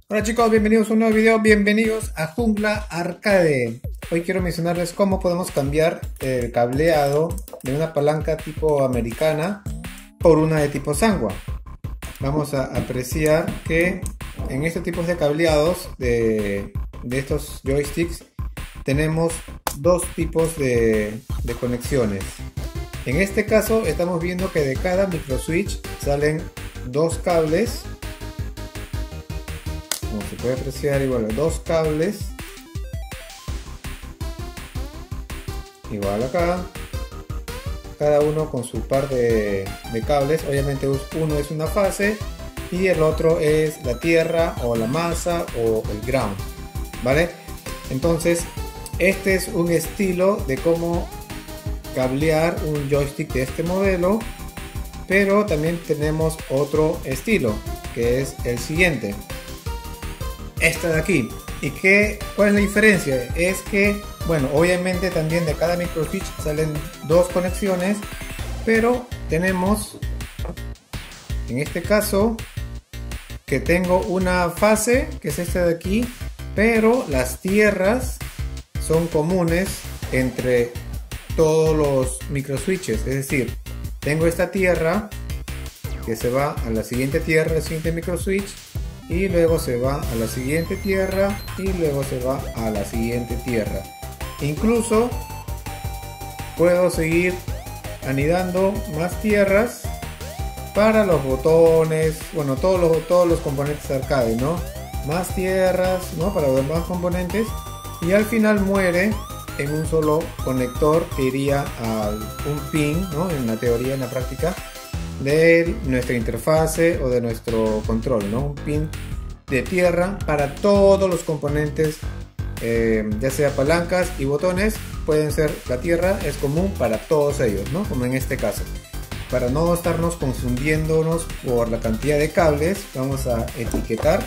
Hola chicos, bienvenidos a un nuevo video, bienvenidos a Jungla Arcade. Hoy quiero mencionarles cómo podemos cambiar el cableado de una palanca tipo americana por una de tipo Sanwa. Vamos a apreciar que en estos tipos de cableados de estos joysticks tenemos dos tipos de conexiones. En este caso estamos viendo que de cada micro switch salen dos cables. Como se puede apreciar, igual dos cables, igual acá, cada uno con su par de cables. Obviamente uno es una fase y el otro es la tierra o la masa o el ground, ¿vale? Entonces este es un estilo de cómo cablear un joystick de este modelo, pero también tenemos otro estilo que es el siguiente, esta de aquí. ¿Y cuál es la diferencia? Es que, bueno, obviamente también de cada micro switch salen dos conexiones, pero tenemos en este caso que tengo una fase que es esta de aquí, pero las tierras son comunes entre todos los micro switches. Es decir, tengo esta tierra que se va a la siguiente tierra, el siguiente micro switch, y luego se va a la siguiente tierra y luego se va a la siguiente tierra. Incluso puedo seguir anidando más tierras para los botones, bueno, todos los componentes arcade, ¿no? Más tierras, ¿no? Para los demás componentes, y al final muere en un solo conector que iría a un pin, ¿no? En la teoría, en la práctica, de nuestra interfase o de nuestro control, ¿no? Un pin de tierra para todos los componentes, ya sea palancas y botones. Pueden ser, la tierra es común para todos ellos, ¿no? Como en este caso. Para no estarnos confundiéndonos por la cantidad de cables, vamos a etiquetar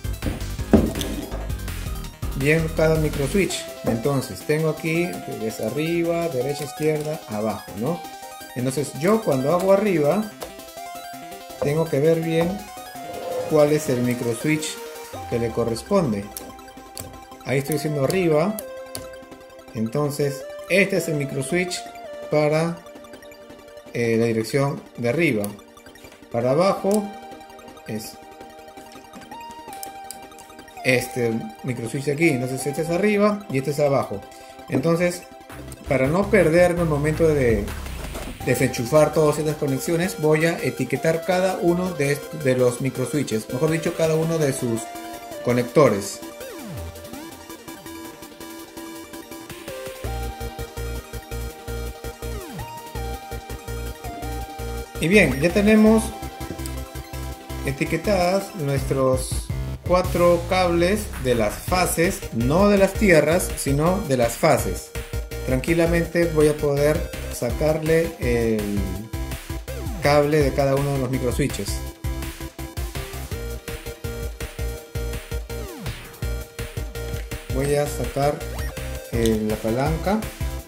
bien cada micro switch. Entonces tengo aquí, es arriba, derecha, izquierda, abajo, ¿no? Entonces yo cuando hago arriba tengo que ver bien cuál es el micro switch que le corresponde. Ahí estoy haciendo arriba. Entonces este es el micro switch para la dirección de arriba. Para abajo es este micro switch de aquí. Entonces este es arriba y este es abajo. Entonces, para no perderme el momento de desenchufar todas estas conexiones, voy a etiquetar cada uno de los micro switches, mejor dicho, cada uno de sus conectores. Y bien, ya tenemos etiquetadas nuestros 4 cables de las fases, no de las tierras, sino de las fases. Tranquilamente voy a poder sacarle el cable de cada uno de los micro switches. Voy a sacar la palanca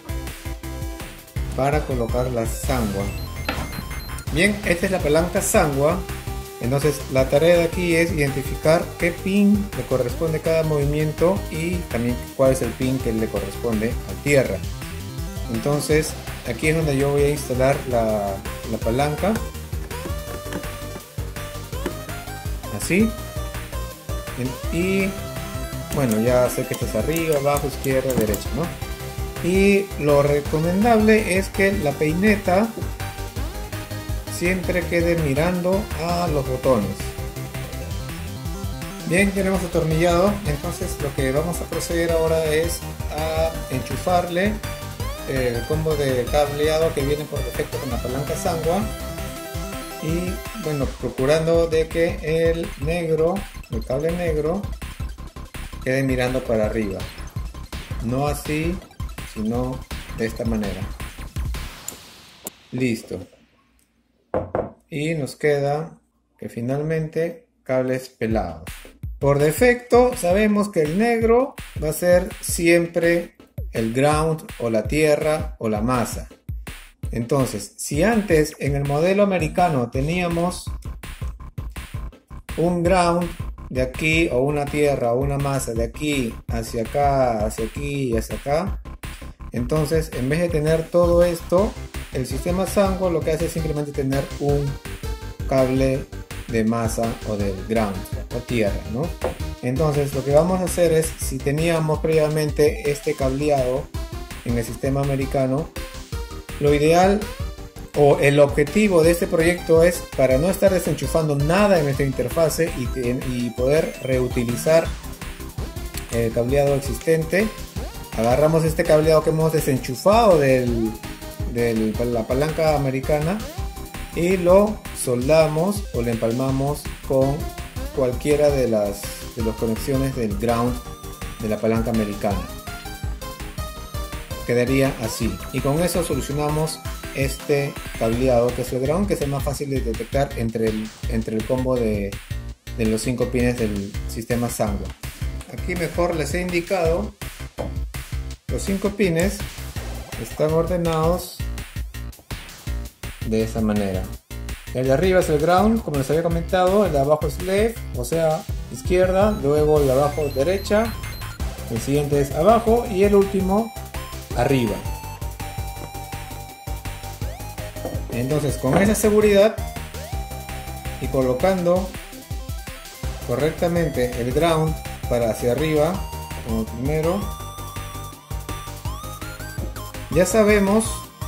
para colocar la Sanwa. Bien, esta es la palanca Sanwa. Entonces la tarea de aquí es identificar qué pin le corresponde a cada movimiento y también cuál es el pin que le corresponde a tierra. Entonces aquí es donde yo voy a instalar la palanca, así, y bueno, ya sé que esto es arriba, abajo, izquierda, derecha, ¿no? Y lo recomendable es que la peineta siempre quede mirando a los botones. Bien, ya lo hemos atornillado. Entonces lo que vamos a proceder ahora es a enchufarle el combo de cableado que viene por defecto con la palanca Sanwa, y bueno, procurando de que el cable negro quede mirando para arriba, no así, sino de esta manera. Listo. Y nos queda que finalmente cables pelados. Por defecto sabemos que el negro va a ser siempre el ground o la tierra o la masa. Entonces, si antes en el modelo americano teníamos un ground de aquí, o una tierra o una masa de aquí hacia acá, hacia aquí y hacia acá, entonces en vez de tener todo esto, el sistema Sanwa lo que hace es simplemente tener un cable de masa o del ground o tierra, ¿no? Entonces lo que vamos a hacer es, si teníamos previamente este cableado en el sistema americano, lo ideal o el objetivo de este proyecto es, para no estar desenchufando nada en nuestra interfase y poder reutilizar el cableado existente, agarramos este cableado que hemos desenchufado de la palanca americana y lo soldamos o le empalmamos con cualquiera de las conexiones del ground de la palanca americana. Quedaría así, y con eso solucionamos este cableado que es el ground, que es el más fácil de detectar entre el combo de los 5 pines del sistema Sanwa. Aquí mejor les he indicado, los 5 pines están ordenados de esta manera. El de arriba es el ground, como les había comentado, el de abajo es left, o sea izquierda, luego el de abajo derecha, el siguiente es abajo y el último arriba. Entonces, con esa seguridad y colocando correctamente el ground para hacia arriba como primero, ya sabemos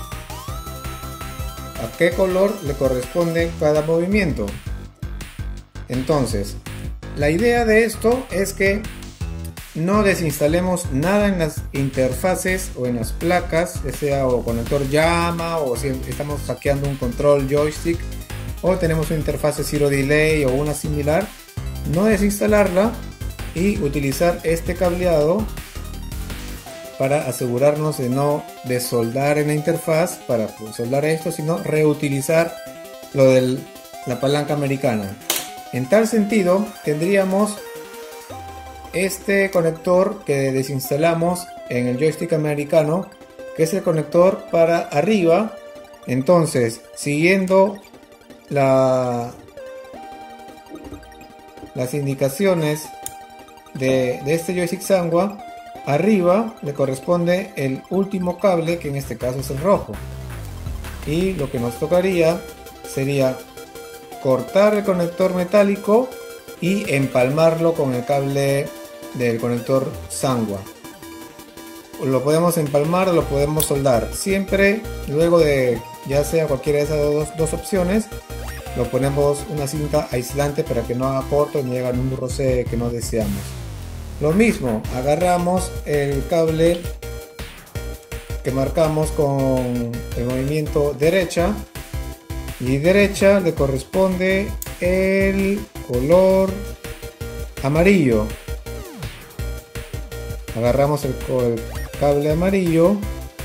a qué color le corresponde cada movimiento. Entonces, la idea de esto es que no desinstalemos nada en las interfaces o en las placas, sea o conector llama, o si estamos hackeando un control joystick o tenemos una interfase zero delay o una similar, no desinstalarla y utilizar este cableado para asegurarnos de no desoldar en la interfaz para soldar esto, sino reutilizar lo de la palanca americana. En tal sentido, tendríamos este conector que desinstalamos en el joystick americano, que es el conector para arriba. Entonces, siguiendo las indicaciones de este joystick Sanwa, arriba le corresponde el último cable, que en este caso es el rojo, y lo que nos tocaría sería cortar el conector metálico y empalmarlo con el cable del conector Sanwa. Lo podemos empalmar o lo podemos soldar, siempre luego de ya sea cualquiera de esas dos opciones lo ponemos una cinta aislante para que no haga corto ni haga un roce que no deseamos. Lo mismo, agarramos el cable que marcamos con el movimiento derecha, y derecha le corresponde el color amarillo. Agarramos el cable amarillo.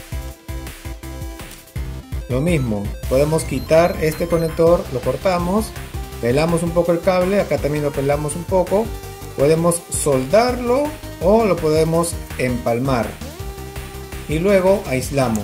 Lo mismo, podemos quitar este conector, lo cortamos, pelamos un poco el cable, acá también lo pelamos un poco. Podemos soldarlo o lo podemos empalmar y luego aislamos.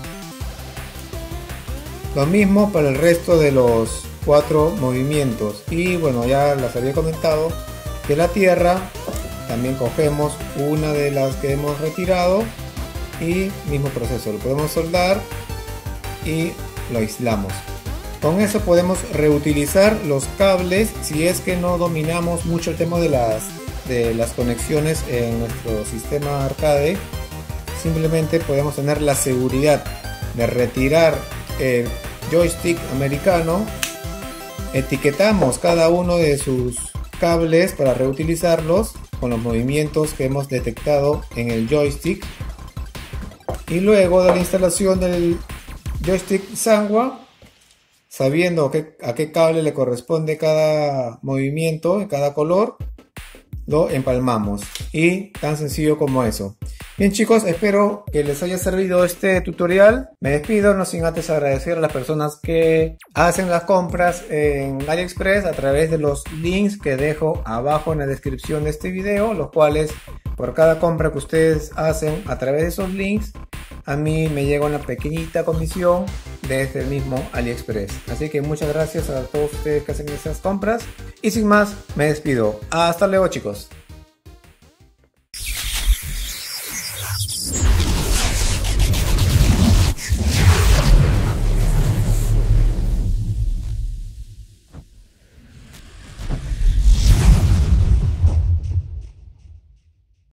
Lo mismo para el resto de los 4 movimientos. Y bueno, ya les había comentado que la tierra también cogemos una de las que hemos retirado y mismo proceso, lo podemos soldar y lo aislamos. Con eso podemos reutilizar los cables si es que no dominamos mucho el tema de las conexiones en nuestro sistema arcade. Simplemente podemos tener la seguridad de retirar el joystick americano, etiquetamos cada uno de sus cables para reutilizarlos con los movimientos que hemos detectado en el joystick, y luego de la instalación del joystick Sanwa, sabiendo a qué cable le corresponde cada movimiento en cada color, lo empalmamos, y tan sencillo como eso. Bien chicos, espero que les haya servido este tutorial. Me despido, no sin antes agradecer a las personas que hacen las compras en AliExpress a través de los links que dejo abajo en la descripción de este video, los cuales por cada compra que ustedes hacen a través de esos links, a mí me llega una pequeñita comisión desde el mismo AliExpress. Así que muchas gracias a todos ustedes que hacen esas compras Y sin más, me despido. Hasta luego, chicos.